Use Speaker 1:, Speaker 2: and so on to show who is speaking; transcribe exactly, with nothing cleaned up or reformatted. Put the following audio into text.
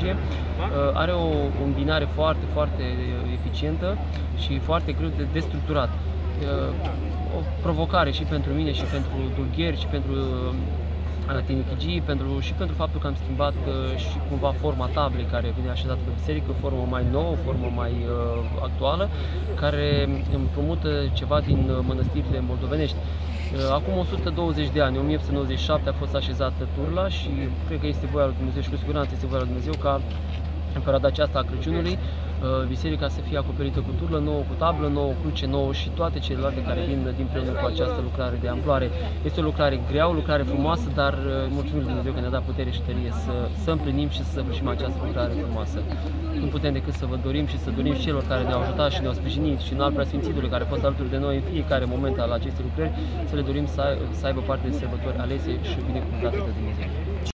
Speaker 1: liturghie, are o îmbinare foarte, foarte eficientă și foarte greu de destructurat. O provocare și pentru mine, și pentru dulgheri, și pentru tinichigii, pentru, și pentru faptul că am schimbat și cumva forma tablei care vine așezată pe biserică, formă mai nouă, formă mai uh, actuală, care împrumută ceva din mănăstirile moldovenești. Acum o sută douăzeci de ani, în o mie opt sute nouăzeci și șapte, a fost așezată turla și cred că este voia lui Dumnezeu și cu siguranță este voia lui Dumnezeu ca în perioada aceasta a Crăciunului biserica să fie acoperită cu turlă nouă, cu tablă nouă, cruce nouă și toate celelalte care vin dinpreună cu această lucrare de amploare. Este o lucrare grea, o lucrare frumoasă, dar mulțumim lui Dumnezeu că ne-a dat putere și tărie să, să împlinim și să săvârșim această lucrare frumoasă. Nu putem decât să vă dorim și să dorim celor care ne-au ajutat și ne-au sprijinit și în al Preasfințitului care a fost alături de noi în fiecare moment al acestei lucrări, să le dorim să, să aibă parte de sărbători alese și binecuvântate de Dumnezeu.